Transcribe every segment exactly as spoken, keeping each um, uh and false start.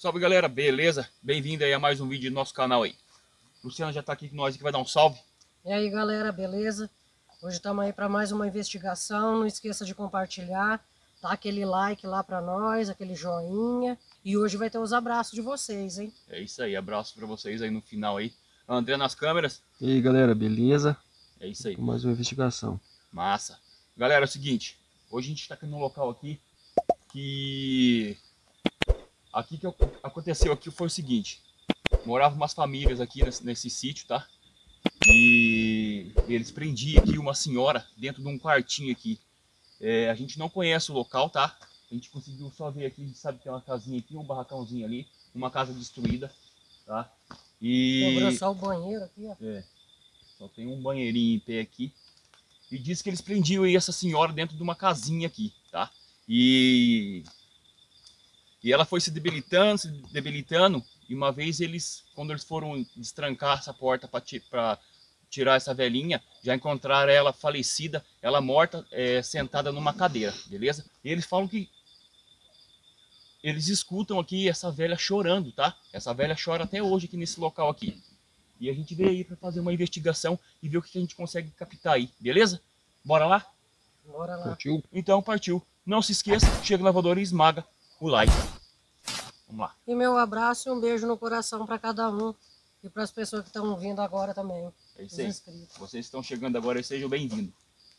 salve galera, beleza? Bem-vindo aí a mais um vídeo do nosso canal aí. Luciano já tá aqui com nós que vai dar um salve. E aí galera, beleza? Hoje estamos aí para mais uma investigação. Não esqueça de compartilhar, dá aquele like lá para nós, aquele joinha. E hoje vai ter os abraços de vocês, hein? É isso aí, abraço pra vocês aí no final aí. André nas câmeras. E aí galera, beleza? É isso aí. Mais uma investigação. Massa. Galera, é o seguinte, hoje a gente tá aqui num local aqui que... Aqui que aconteceu aqui foi o seguinte, moravam umas famílias aqui nesse, nesse sítio, tá? E eles prendiam aqui uma senhora dentro de um quartinho aqui. É, a gente não conhece o local, tá? A gente conseguiu só ver aqui, a gente sabe que tem uma casinha aqui, um barracãozinho ali, uma casa destruída, tá? E... Sobrou só o banheiro aqui, ó. É, só tem um banheirinho em pé aqui. E diz que eles prendiam aí essa senhora dentro de uma casinha aqui, tá? E... E ela foi se debilitando, se debilitando, e uma vez eles, quando eles foram destrancar essa porta para tirar essa velhinha, já encontraram ela falecida, ela morta, é, sentada numa cadeira, beleza? E eles falam que eles escutam aqui essa velha chorando, tá? Essa velha chora até hoje aqui nesse local aqui. E a gente veio aí para fazer uma investigação e ver o que a gente consegue captar aí, beleza? Bora lá? Bora lá. Partiu? Então partiu. Não se esqueça, chega no lavador e esmaga o like. Vamos lá. E meu abraço e um beijo no coração para cada um. E para as pessoas que estão vindo agora também. É isso aí. Inscritos. Vocês estão chegando agora e sejam bem-vindos.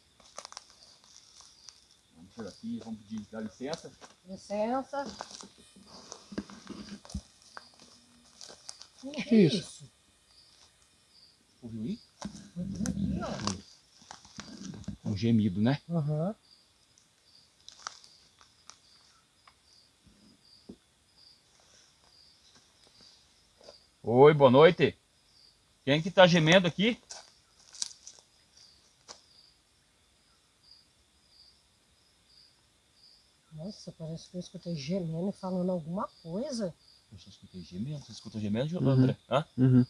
Vamos chegar aqui, vamos pedir dá licença. Licença. O que é isso? Ouviu aí? Aqui, ó. Um gemido, né? Aham. Oi, boa noite. Quem que tá gemendo aqui? Nossa, parece que eu escutei gemendo e falando alguma coisa. Eu só escutei gemendo. Você escutou gemendo, Uhum. André? Hã? Uhum.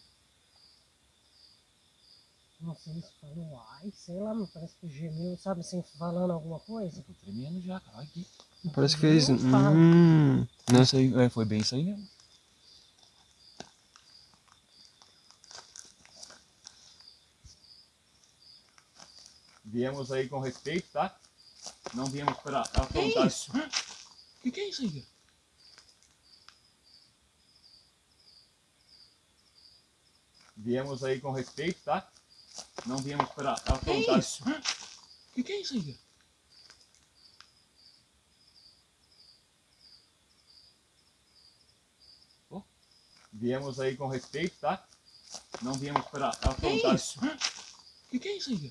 Não sei se falou ai, sei lá, parece que gemeu, sabe assim, falando alguma coisa. Eu tô tremendo já, cara. Aqui. Parece que fez. Não fala. Hum, né? Isso aí, é, foi bem isso aí mesmo. Viemos aí com respeito, tá? Não viemos para afrontar. Que isso? O que, que é isso aí? Viemos aí com respeito, tá? Não viemos para afrontar. isso? O que, que é isso aí? Oh. Viemos aí com respeito, tá? Não viemos para afrontar. isso? O que, que é isso aí?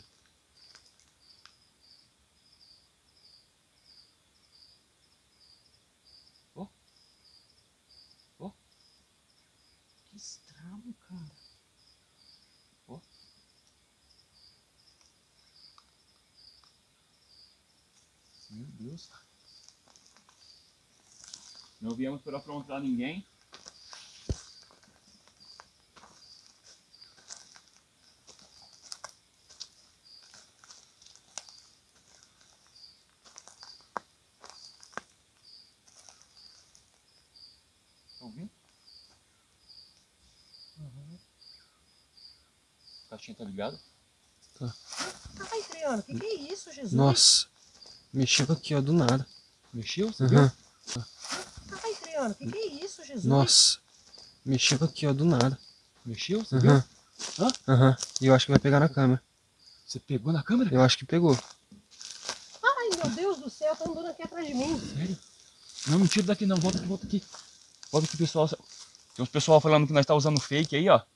Oh. Oh. Que estranho, cara. Oh. Meu Deus, cara. Não viemos para afrontar ninguém. Estão ouvindo? Uhum. A caixinha tá ligada? Ai, Adriano, o que, que é isso, Jesus? Nossa, mexeu aqui, ó, do nada. Mexeu? Você Uhum. viu? Ai, Adriano, o que, que é isso, Jesus? Nossa, mexeu aqui, ó, do nada. Mexeu? Você Uhum. viu? Hã? Aham. E eu acho que vai pegar na câmera. Você pegou na câmera? Eu acho que pegou. Ai, meu Deus do céu, tá andando aqui atrás de mim. Sério? Não, não tira daqui não. Volta aqui, volta aqui. Volta aqui, pessoal. Tem uns pessoal falando que nós tá usando fake aí, ó.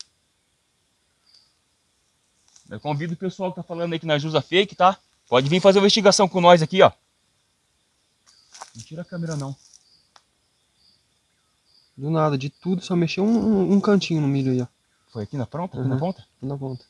Eu convido o pessoal que tá falando aí que nós usa fake, tá? Pode vir fazer uma investigação com nós aqui, ó. Não tira a câmera não. Do nada, de tudo, só mexeu um, um, um cantinho no milho aí, ó. Foi aqui na ponta? Aqui Uhum. na ponta? Aqui na ponta.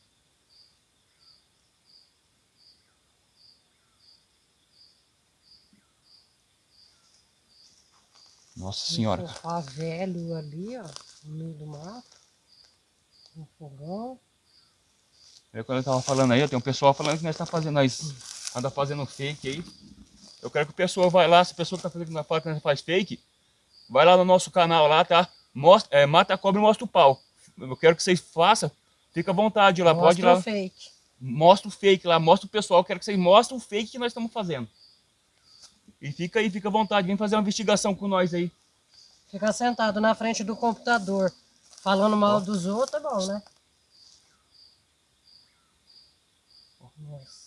Nossa senhora, Um cara. sofá velho ali, ó, no meio do mato. Um fogão. Eu, quando eu tava falando aí, ó, tem um pessoal falando que nós tá fazendo, nós anda fazendo fake aí. Eu quero que o pessoal vai lá, se a pessoa que tá fazendo que nós fala que nós faz fake, vai lá no nosso canal lá, tá? Mostra, é, mata a cobra e mostra o pau. Eu quero que vocês façam. Fica à vontade lá, pode ir Mostra lá. o fake. Mostra o fake lá, mostra o pessoal. Eu quero que vocês mostrem o fake que nós estamos fazendo. E fica aí, fica à vontade. Vem fazer uma investigação com nós aí. Ficar sentado na frente do computador falando mal Ó. dos outros é bom, né? Nossa.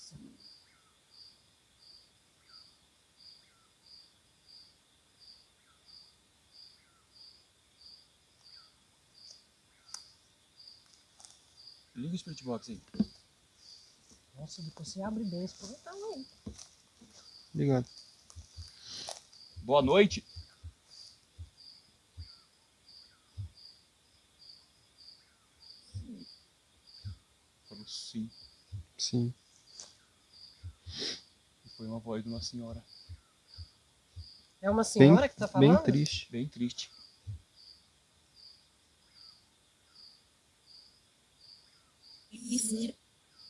Liga o Spirit Box aí. Nossa, depois você abre bem esse portão aí. Obrigado. Boa noite. Falou sim. Sim. E foi uma voz de uma senhora. É uma senhora Bem, que tá falando? bem triste. Bem triste. Eles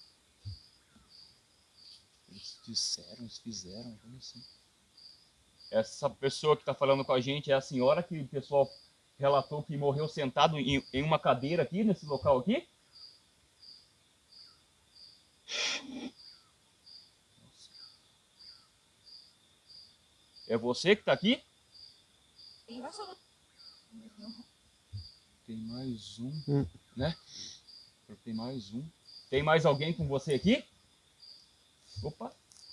disseram, eles fizeram, como assim? Essa pessoa que está falando com a gente é a senhora que o pessoal relatou que morreu sentado em, em uma cadeira aqui, nesse local aqui? Nossa. É você que está aqui? Tem mais um, Hum. né? Tem mais um. Tem mais alguém com você aqui? Opa,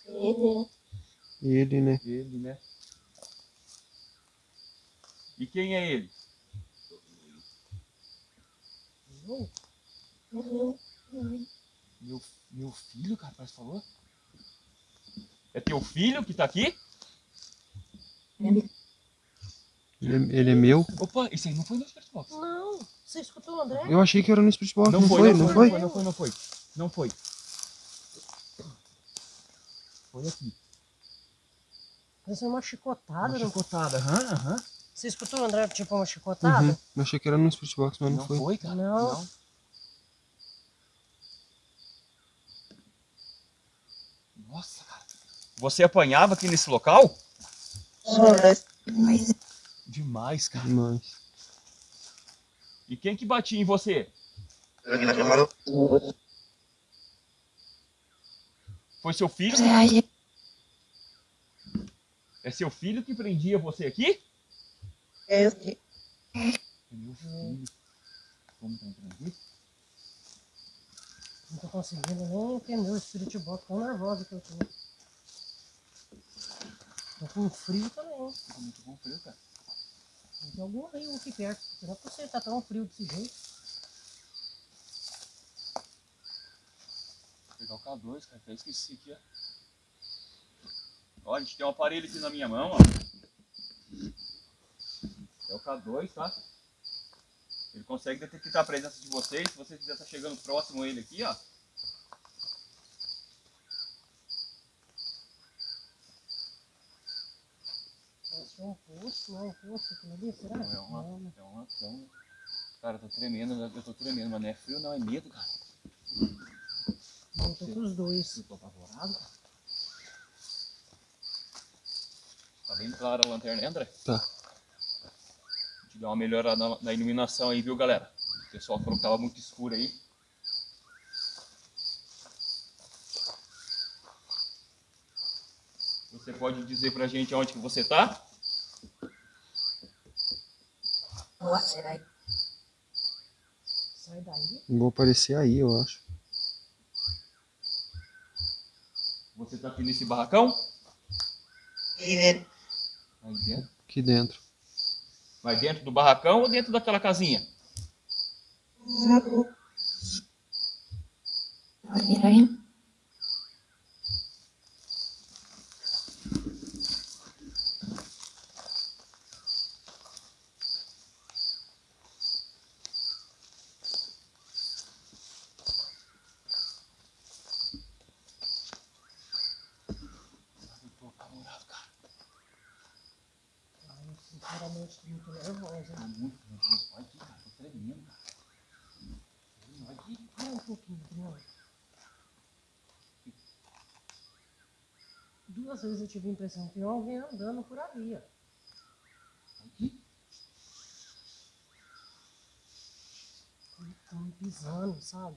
Ele, né? ele, né? E quem é ele? Meu, meu filho, cara, parece que falou. É teu filho que tá aqui? Ele, ele é meu? Opa, isso aí não foi no Spirit Box. Não, você escutou o André? Eu achei que era no Spirit Box. Não, Não, foi, foi, não, não foi, foi? não foi, não foi, não foi. Não foi. Foi aqui. Pareceu uma chicotada. Uma não- chicotada, aham, aham. Você escutou o André, tipo uma chicotada? Uhum. Eu achei que era no Spirit Box, mas não, Não foi. foi, cara. Não. Não. Nossa, cara. Você apanhava aqui nesse local? Demais, cara. Mas. E quem que batia em você? Foi seu filho? É seu filho que prendia você aqui? É meu filho. Como tá entrando aqui? Não tô conseguindo nem entender o Spirit Box, tão nervosa que eu tô. Tô com frio também. Tá muito bom frio, cara. Tem algum rio aqui perto. Não é pra você tá tão frio desse jeito. Vou pegar o K dois, cara. Até esqueci aqui, ó. Ó, a gente tem um aparelho aqui na minha mão, ó. É o K dois, tá? Ele consegue detectar a presença de vocês. Se você quiser estar chegando próximo a ele aqui, ó. Nossa, é um poço, não é um poço aquilo ali, será? Não, é uma, Não, né? é uma cama. Cara, eu tô tremendo, eu tô tremendo, mas não é frio não, é medo, cara. Eu tô com os dois. Eu tô apavorado, cara. Tá bem clara a lanterna, André? Tá. A gente dá uma melhorada na, na iluminação aí, viu, galera? O pessoal falou que tava muito escuro aí. Você pode dizer pra gente onde que você tá? Sai daí. Vou aparecer aí, eu acho. Você tá aqui nesse barracão? Aí dentro. Aqui dentro. Mas dentro do barracão ou dentro daquela casinha? Eu tô apavorado, cara. Ai, eu sinceramente tô muito nervosa. Tô muito nervoso. Olha aqui, cara. Tô tremendo, cara. Olha aqui. Para um pouquinho, Adriano. Duas vezes eu tive a impressão que tinha alguém andando por ali, ó. Olha aqui. Estão me pisando, sabe?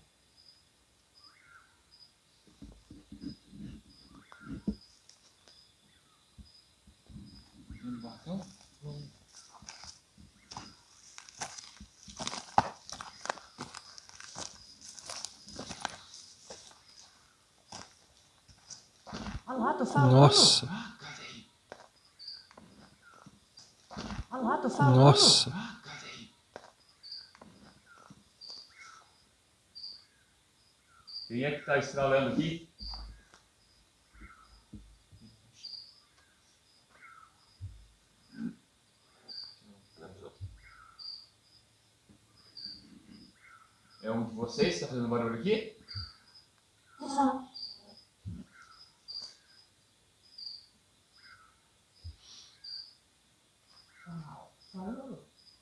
No barracão? Hum. Olha lá, tô falando. Nossa. Ah, cadê? Olha lá, tô falando. Nossa. Ah, cadê? Quem é que tá estralando aqui? É um de vocês que tá fazendo barulho aqui? Falando.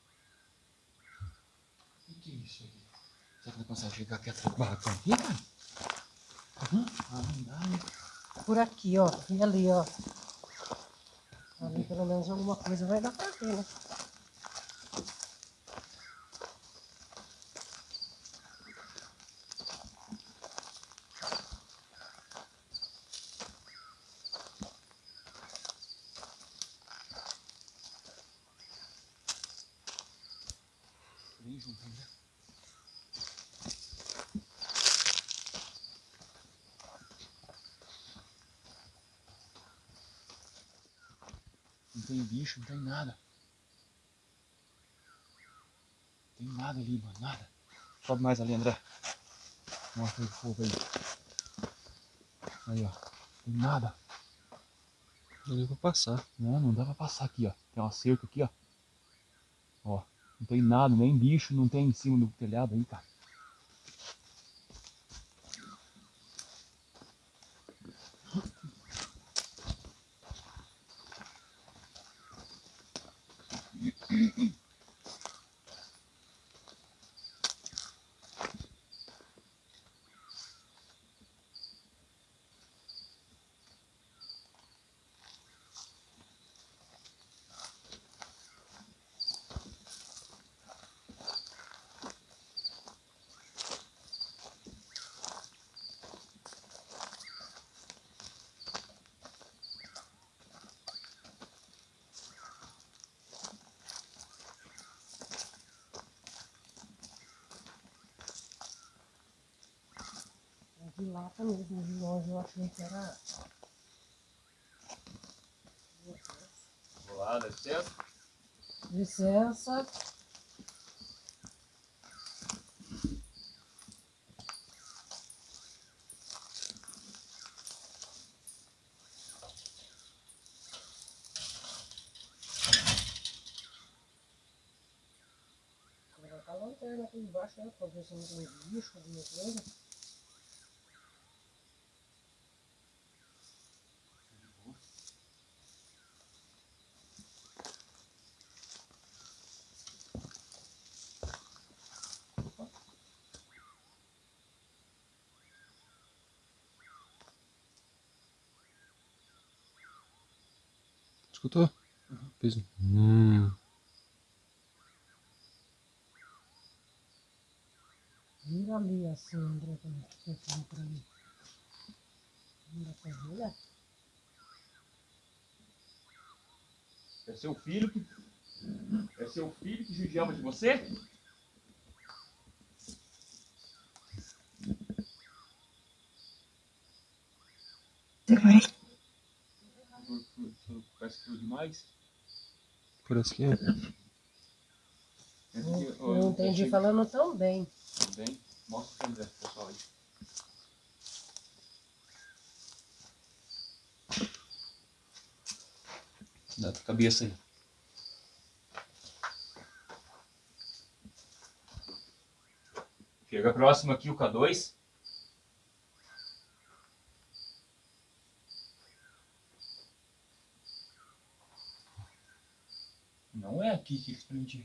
O que é isso aqui? Será que não consegue chegar aqui atrás do barracão aqui, cara? Hum? Ah, não dá, né? Por aqui, ó. E ali, ó. Ali pelo menos alguma coisa vai dar pra ver, né? Vem junto, André. Não tem bicho, não tem nada. Não tem nada ali, mano, nada. Sobe mais ali, André. Mostra aí o fogo aí. Aí, ó. Tem nada. Não deu pra passar. Não, não dá pra passar aqui, ó. Tem uma cerca aqui, ó. Ó. Não tem nada, nem bicho, não tem em cima do telhado aí, cara. De lata mesmo, de longe eu achei que era. Vou lá, dá licença. Licença. Vou colocar a lanterna aqui embaixo, né? Pra ver se não tem bicho, alguma coisa. Escutou? Fez um. Hum. Vira ali assim, André, pra gente pensar por ali. Não dá pra ver, né? É seu filho que. É seu filho que judiava de você? Parece que foi demais. Parece que é. Entra aqui, ó, Eu não entendi chega- falando tão bem. Bem, mostra pro André, pessoal aí. Dá a cabeça aí. Chega próximo aqui o K dois. Não é aqui que eles prendiam.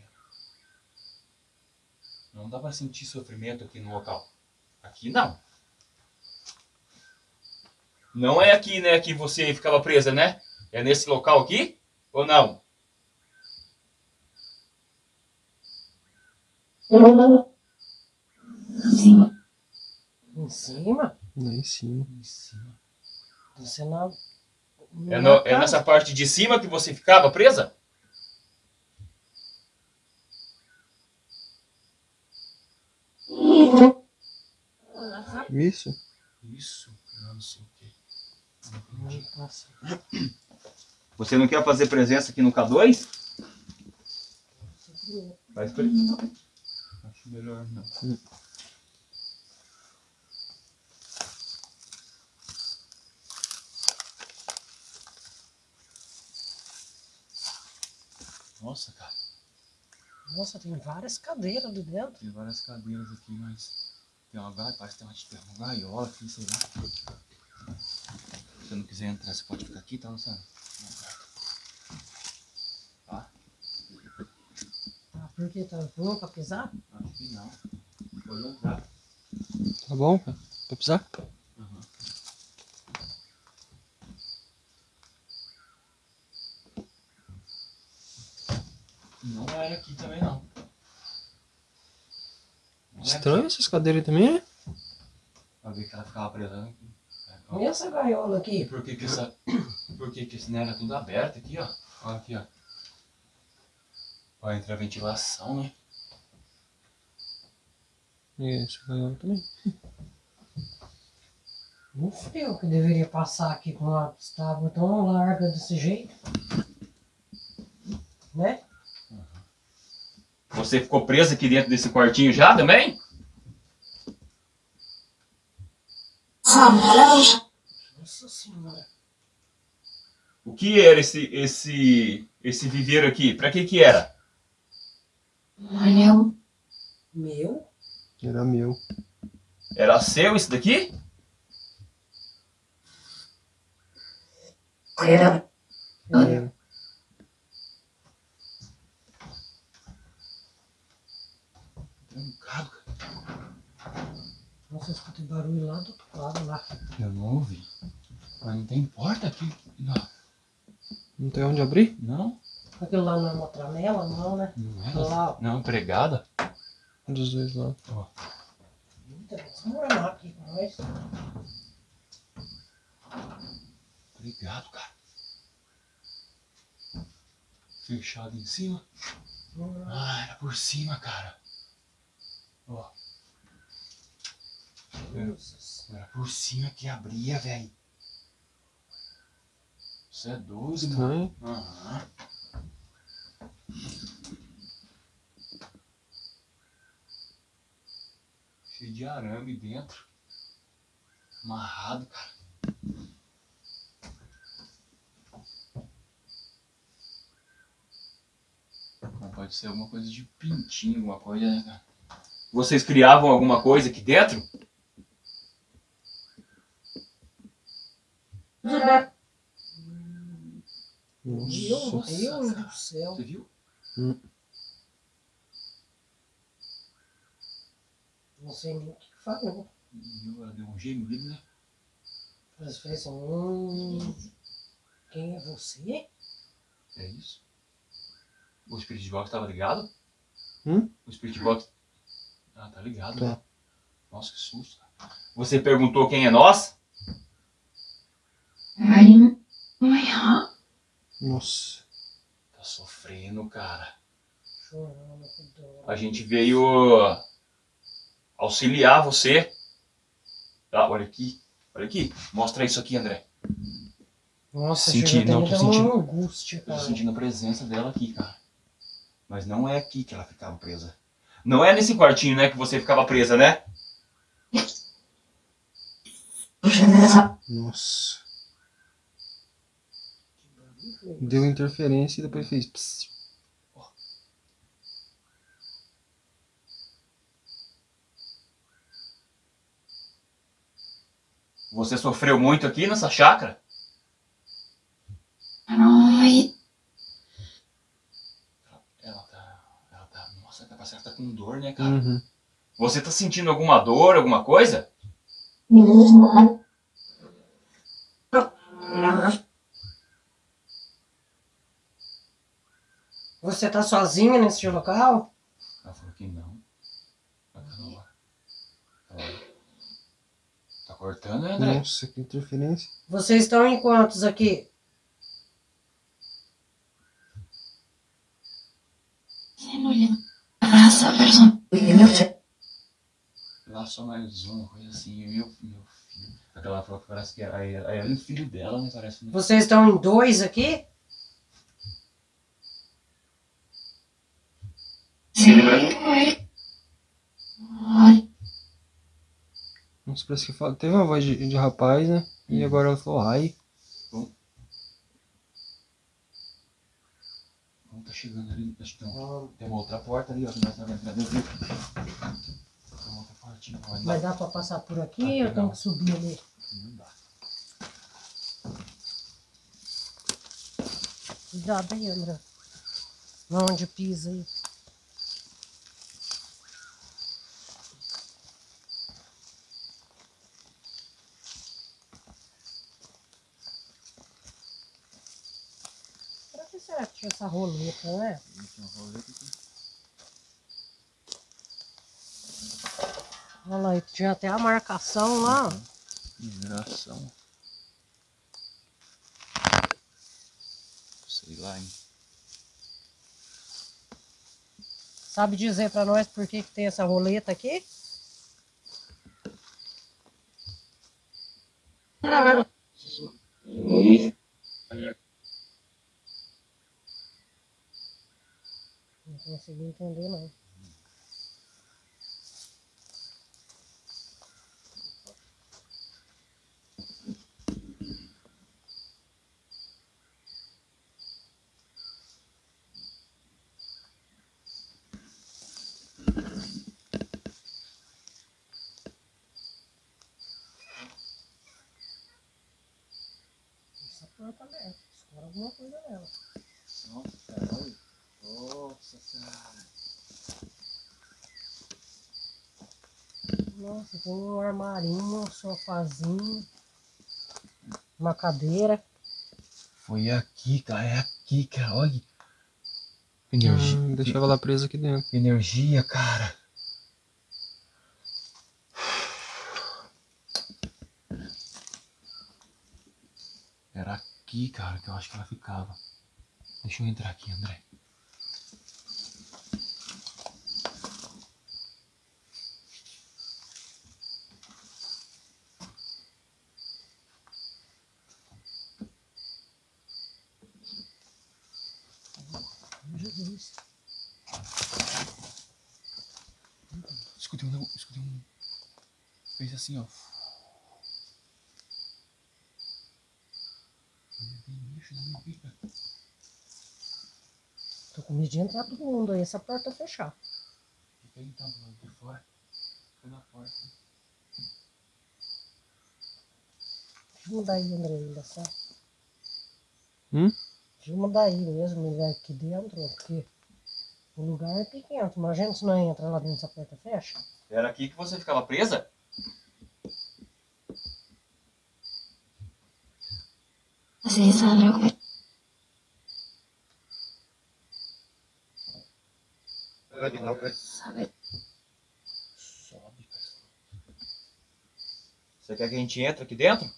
Não dá pra sentir sofrimento aqui no local. Aqui não. Não é aqui, né, que você ficava presa, né? É nesse local aqui? Ou não? cima. Em cima? Lá em cima. Em cima. Você não. É, no, é nessa parte de cima que você ficava presa? Isso? Isso, eu não sei o quê. Nossa. Você não quer fazer presença aqui no K dois? Faz por isso. Acho melhor não. Hum. Nossa, cara. Nossa, tem várias cadeiras ali dentro. Tem várias cadeiras aqui, mas tem uma gaiola, parece que tem uma, tem uma gaiola aqui, sei lá. Se você não quiser entrar, você pode ficar aqui, tá, Luciano? Tá? Ah, por que tá ruim pra pisar? Acho que não. Pode entrar. Tá bom, cara? Vai pisar? Uhum. Não era aqui também, não. Não era Estranho aqui. essas cadeiras aí também, né? Pra ver que ela ficava presa aqui. E essa gaiola E aqui? por que que essa... Por que que esse não era tudo aberto aqui, ó? Olha aqui, ó. Ó, entra a ventilação, né? E essa gaiola também. Não fui eu que deveria passar aqui com uma tábua tão larga desse jeito. Né? Você ficou preso aqui dentro desse quartinho já também? Nossa senhora. O que era esse esse esse viveiro aqui? Pra que que era? Olha, Meu? Era meu. Era seu isso daqui? era. Era. Trancado, cara. Nossa, eu escutei barulho lá do outro lado lá. Eu não ouvi. Mas não tem porta aqui. Não. Não tem onde abrir? Não? Aquilo lá não é uma tramela, não, né? Não é? Lá, ó. Não, pregada. Um dos dois lá. Ó. Eita, vamos morar aqui com nós. Pregado, cara. Fechado em cima. Ah, era por cima, cara. Ó. Nossa. Era por cima que abria, velho. Você é doido, mano. Estranho. Aham. Cheio de arame dentro. Amarrado, cara. Não pode ser alguma coisa de pintinho, alguma coisa, né, cara? Vocês criavam alguma coisa aqui dentro? Meu Nossa. Deus do céu. Você viu? Hum. Não sei nem o que falou. Viu? Ela deu um gemido, né? Mas fez assim, hum, quem é você? É isso. O Spirit Box estava ligado? Hum? O Spirit Box... Ah, tá ligado, Tá. né? Nossa, que susto. Você perguntou quem é nós? Olha, olha. Nossa. Tá sofrendo, cara. Chorando, que dor. A gente veio auxiliar você. Tá, olha aqui. Olha aqui. Mostra isso aqui, André. Nossa, Senti- chega até não, me tô dar sentindo- uma angústia, Eu tô cara. sentindo a presença dela aqui, cara. Mas não é aqui que ela ficava presa. Não é nesse quartinho, né, que você ficava presa, né? Nossa. Que barulho foi Deu interferência e depois fez. Pss. Você sofreu muito aqui nessa chácara? Ai, Ela tá... Ela tá... Nossa, tá parecendo que tá com dor, né, cara? Uhum. Você tá sentindo alguma dor, alguma coisa? Você tá sozinha nesse local? Ela falou que não. Ela tá lá. cortando, André? Nossa, que interferência. Vocês estão em quantos aqui? Se não lhe abraça a persona. Lá só mais uma coisa assim, eu e meu, meu filho. Aquela falou que parece que era ela e o filho dela, né? Parece. Né? Vocês estão em dois aqui? Se foi. Ai, Nossa, parece que fala... teve uma voz de, de rapaz, né? E agora ela falou ai. Bom. Bom, tá chegando ali. Acho que tem, um, tem uma outra porta ali, ó. Que nós estamos entrando. Tem uma outra portinha. Vai Vai dar. dar pra passar por aqui Ah, ou eu legal. tenho que subir ali? Não dá. Cuidado aí, André. Onde pisa aí. Pra que será que tinha essa roleta, né? Tem uma roleta aqui. Olha lá, tinha até a marcação lá. Migração. Sei lá, hein? Sabe dizer pra nós por que, que tem essa roleta aqui? Não consegui entender, não. Essa porta aberta. Escora alguma coisa nela. Nossa, cara, olha. Nossa senhora. Nossa, tem um armarinho, um sofazinho, uma cadeira. Foi aqui, cara. É aqui, cara. Olha. Energia. Hum, deixava ela presa aqui dentro. Energia, cara. Era aqui, cara, que eu acho que ela ficava. Deixa eu entrar aqui, André. Jesus. Escutei um. Escutei um. Fez assim, ó. Tem bicho na minha pica. Tô com medo de entrar todo mundo aí, essa porta fechar. Fica aí então, do lado de fora. Fica na porta. Filma daí, André, ainda só. Hum? Filma daí mesmo, ele vai aqui dentro, porque o lugar é pequeno. Imagina se não entra lá dentro, essa porta fecha. Era aqui que você ficava presa? assim, sabe? Sabe? Sobe, cara. Você quer que a gente entre aqui dentro?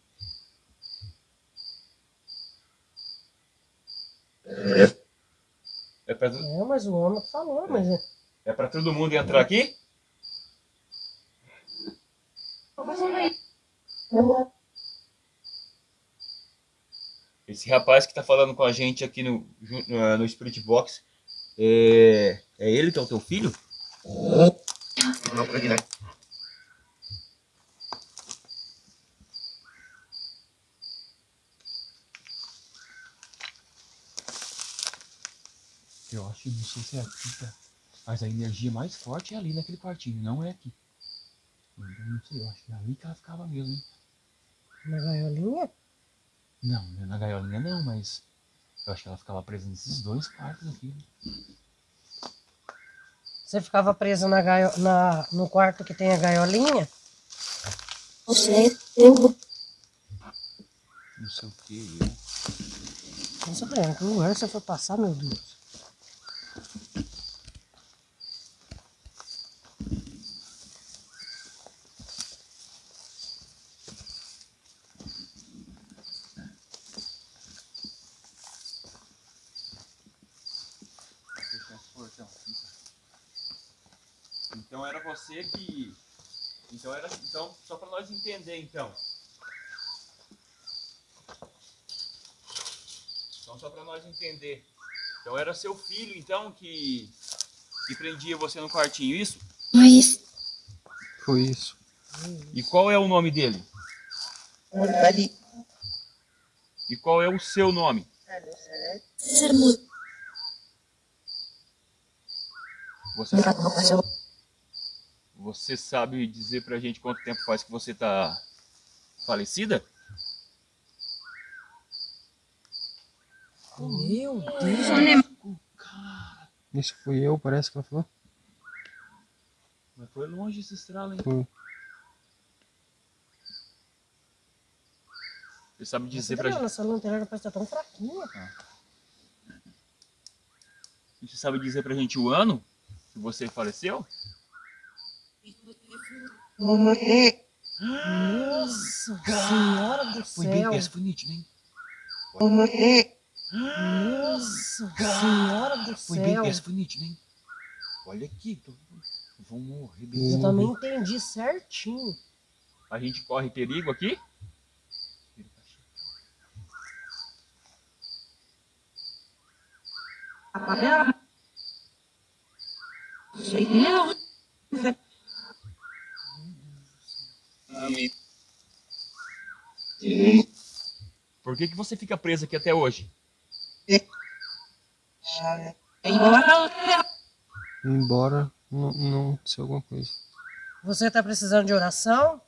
É pra, É, mas o homem falou, mas é- é pra todo mundo entrar aqui? Esse rapaz que tá falando com a gente aqui no, ju- no, no Spirit Box, é, é ele que é o teu filho? Eu acho que não sei se é aqui, tá? Mas a energia mais forte é ali naquele quartinho, não é aqui. Eu não sei, eu acho que é ali que ela ficava mesmo, hein? na gaiolinha. Não, não é na gaiolinha não, mas eu acho que ela ficava presa nesses dois quartos aqui. Você ficava presa na gaio... na... no quarto que tem a gaiolinha? Você, eu. Não sei o que, eu. Nossa, Breno, que lugar você foi passar, meu Deus? Então era você que... Então era... Então, só para nós entender, então. Então, só para nós entender. Então era seu filho, então, que... Que prendia você no quartinho, isso? Mas... Foi isso. E qual é o nome dele? Ali. E qual é o seu nome? César Mudo. Você, você sabe dizer pra gente quanto tempo faz que você tá falecida? Meu Deus. Isso fui eu, parece que ela falou. Mas foi longe esse estralo, hein? Foi. Você sabe dizer Você pra tá vendo? gente... Essa lanterna parece estar tão fraquinha. Você sabe dizer pra gente o ano que você faleceu? Nossa Senhora do Foi bem céu. perto, foi nítido, hein? Nossa Senhora do Foi bem céu. perto, foi nítido, hein? Olha aqui, tô... vão morrer. Eu Bem... também entendi certinho. A gente corre perigo aqui? Por que que você fica preso aqui até hoje? Ir embora, não, não sei alguma coisa. Você tá precisando de oração?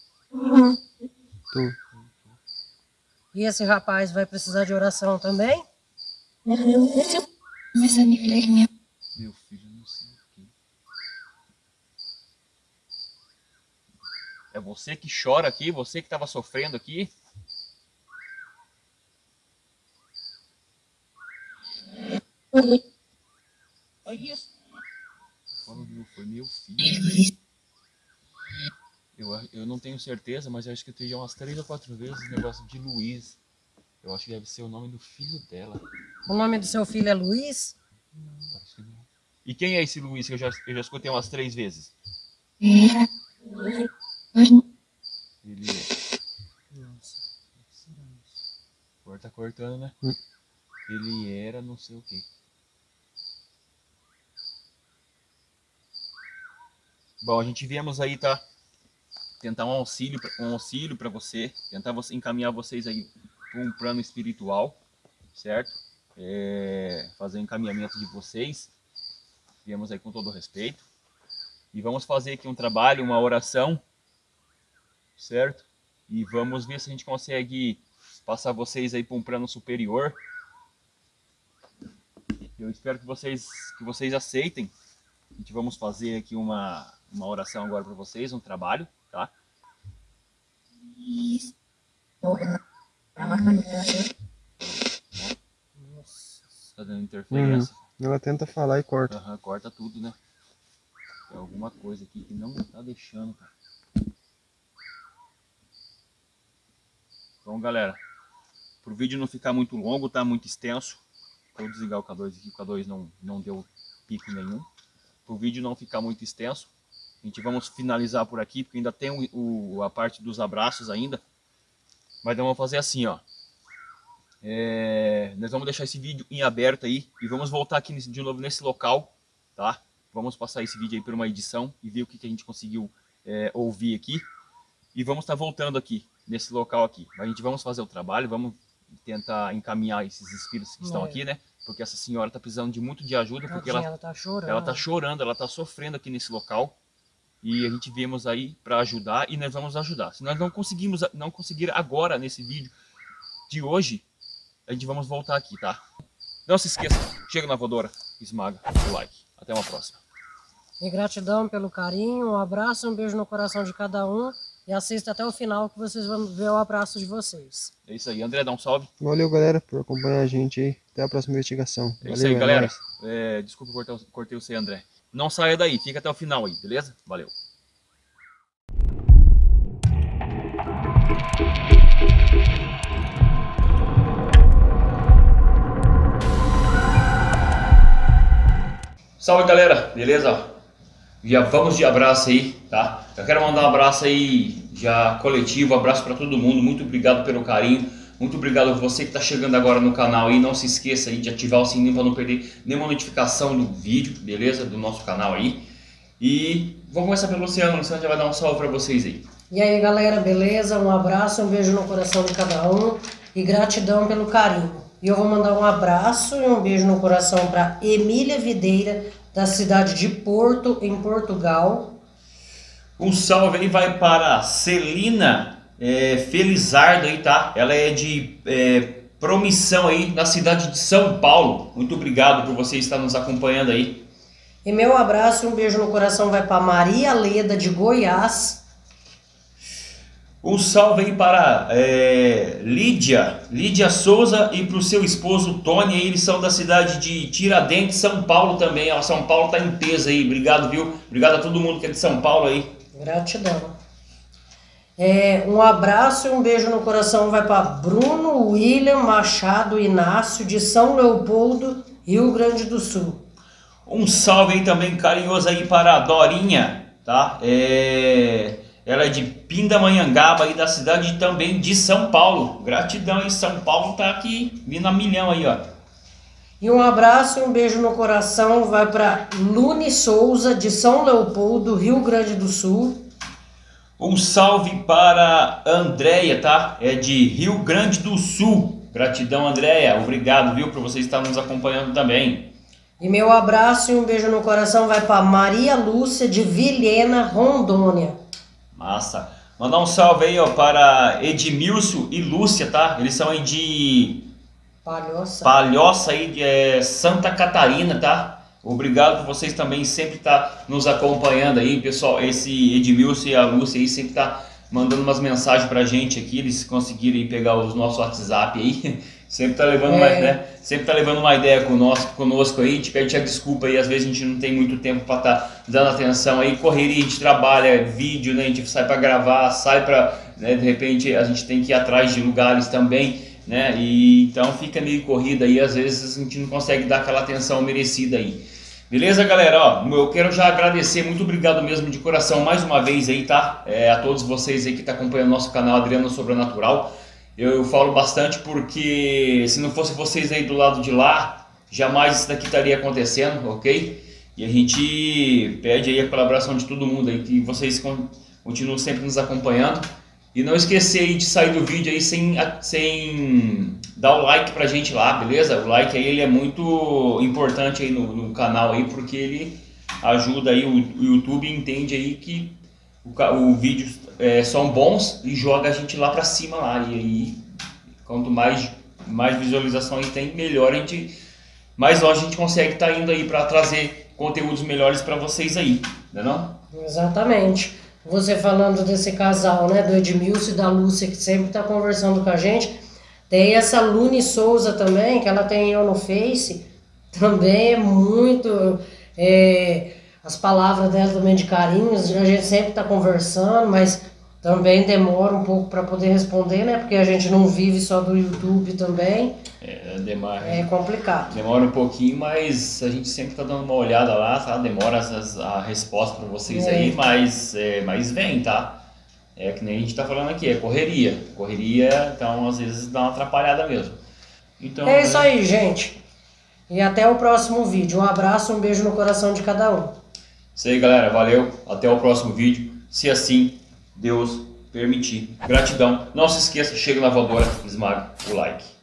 Tô. E esse rapaz vai precisar de oração também? Mas a minha... Meu filho, não sei o quê. É você que chora aqui? Você que estava sofrendo aqui? Foi meu filho. Eu, eu não tenho certeza, mas eu acho que eu tenho umas três ou quatro vezes o negócio de Luiz. Eu acho que deve ser o nome do filho dela. O nome do seu filho é Luiz? Parece que não. E quem é esse Luiz que eu já, eu já escutei umas três vezes? Ele é... Nossa. Agora tá cortando, né? Hum. Ele era não sei o quê. Bom, a gente viemos aí, tá? Tentar um auxílio, um auxílio para você, tentar você, encaminhar vocês aí para um plano espiritual, certo? É, fazer o encaminhamento de vocês. Viemos aí com todo o respeito. E vamos fazer aqui um trabalho, uma oração, certo? E vamos ver se a gente consegue passar vocês aí para um plano superior. Eu espero que vocês, que vocês aceitem. A gente vamos fazer aqui uma, uma oração agora para vocês, um trabalho, tá? Tá dando interferência. Hum, ela tenta falar e corta. Uhum, corta tudo, né? Tem alguma coisa aqui que não tá deixando, cara. Então, galera, pro vídeo não ficar muito longo, tá muito extenso. Vou desligar o K dois aqui, o K dois não, não deu pico nenhum. Pro vídeo não ficar muito extenso, a gente vamos finalizar por aqui, porque ainda tem o, o, a parte dos abraços ainda. Mas então vamos fazer assim, ó. É, nós vamos deixar esse vídeo em aberto aí e vamos voltar aqui nesse, de novo nesse local, tá? Vamos passar esse vídeo aí por uma edição e ver o que, que a gente conseguiu é, ouvir aqui. E vamos estar voltando aqui, nesse local aqui. A gente vamos fazer o trabalho, vamos tentar encaminhar esses espíritos que estão É. aqui, né? Porque essa senhora está precisando de muito de ajuda, porque Tadinha, ela ela tá chorando. ela está chorando, ela está sofrendo aqui nesse local. E a gente viemos aí para ajudar e nós vamos ajudar. Se nós não conseguimos, não conseguir agora nesse vídeo de hoje, a gente vamos voltar aqui, tá? Não se esqueça, chega na voadora, esmaga o like. Até uma próxima. E gratidão pelo carinho, um abraço, um beijo no coração de cada um. E assista até o final que vocês vão ver o abraço de vocês. É isso aí. André, dá um salve. Valeu, galera, por acompanhar a gente aí. Até a próxima investigação. É Valeu, isso aí, é galera. nóis. É, desculpa, cortei, cortei você, André. Não saia daí, fica até o final aí, beleza? Valeu. Salve, galera, beleza? já vamos de abraço aí, tá? Eu quero mandar um abraço aí, já coletivo, um abraço para todo mundo, muito obrigado pelo carinho, muito obrigado a você que está chegando agora no canal aí, não se esqueça aí de ativar o sininho para não perder nenhuma notificação do vídeo, beleza? Do nosso canal aí. E vamos começar pelo Luciano, o Luciano já vai dar um salve para vocês aí. E aí galera, beleza? Um abraço, um beijo no coração de cada um e gratidão pelo carinho. E eu vou mandar um abraço e um beijo no coração para Emília Videira, da cidade de Porto, em Portugal. Um salve aí vai para Celina é, Felizardo aí, tá? Ela é de é, Promissão aí, na cidade de São Paulo. Muito obrigado por você estar nos acompanhando aí. E meu abraço e um beijo no coração vai para Maria Leda, de Goiás. Um salve aí para é, Lídia, Lídia Souza e para o seu esposo Tony, eles são da cidade de Tiradentes, São Paulo também, ó, São Paulo tá em peso aí, obrigado, viu? Obrigado a todo mundo que é de São Paulo aí. Gratidão. É, um abraço e um beijo no coração vai para Bruno William Machado Inácio, de São Leopoldo, Rio Grande do Sul. Um salve aí também carinhoso aí para a Dorinha, tá? É... Ela é de Pindamonhangaba, aí da cidade também de São Paulo. Gratidão aí, São Paulo tá aqui vindo a milhão aí, ó. E um abraço e um beijo no coração vai para Lune Souza, de São Leopoldo, Rio Grande do Sul. Um salve para Andréia, tá? É de Rio Grande do Sul. Gratidão, Andréia. Obrigado, viu, por você estar nos acompanhando também. E meu abraço e um beijo no coração vai para Maria Lúcia, de Vilhena, Rondônia. Massa. Mandar um salve aí, ó, para Edmilson e Lúcia, tá? Eles são aí de Palhoça. Palhoça aí de é, Santa Catarina, tá? Obrigado por vocês também sempre estar nos acompanhando aí, pessoal. Esse Edmilson e a Lúcia aí sempre tá mandando umas mensagens pra gente aqui, eles conseguiram aí pegar os nossos WhatsApp aí. Sempre tá levando, é. uma, né? Sempre tá levando uma ideia conosco, conosco aí, te pede a desculpa aí, às vezes a gente não tem muito tempo para estar tá dando atenção aí, correria, a gente trabalha, vídeo, né? A gente sai para gravar, sai para, né? De repente a gente tem que ir atrás de lugares também, né? E então fica meio corrida aí, às vezes a gente não consegue dar aquela atenção merecida aí. Beleza, galera? Ó, eu quero já agradecer, muito obrigado mesmo de coração mais uma vez aí, tá? É, a todos vocês aí que tá acompanhando nosso canal Adriano Sobrenatural. Eu, eu falo bastante porque se não fosse vocês aí do lado de lá, jamais isso daqui estaria acontecendo, ok? E a gente pede aí a colaboração de todo mundo aí, que vocês continuem sempre nos acompanhando. E não esquecer aí de sair do vídeo aí sem, sem dar o like pra gente lá, beleza? O like aí ele é muito importante aí no, no canal aí, porque ele ajuda aí, o, o YouTube entende aí que o, o vídeo é, são bons e joga a gente lá pra cima lá. E aí, quanto mais, mais visualização aí tem, melhor a gente, mais longe a gente consegue estar tá indo aí pra trazer conteúdos melhores pra vocês aí, não é não? Exatamente. Você falando desse casal, né, do Edmilson e da Lúcia, que sempre tá conversando com a gente. Tem essa Lune Souza também, que ela tem eu no Face, também é muito... É, as palavras dela também de carinho, a gente sempre tá conversando, mas também demora um pouco para poder responder, né? Porque a gente não vive só do YouTube também. É, demora, é complicado. Demora um pouquinho, mas a gente sempre tá dando uma olhada lá, tá? Demora as, a resposta para vocês é. aí, mas, é, mas vem, tá? É que nem a gente tá falando aqui, é correria. Correria, então às vezes dá uma atrapalhada mesmo. Então, é isso aí, gente. E até o próximo vídeo. Um abraço, um beijo no coração de cada um. Isso aí, galera. Valeu. Até o próximo vídeo. Se assim Deus permitir. Gratidão. Não se esqueça, chega na voadora, esmaga o like.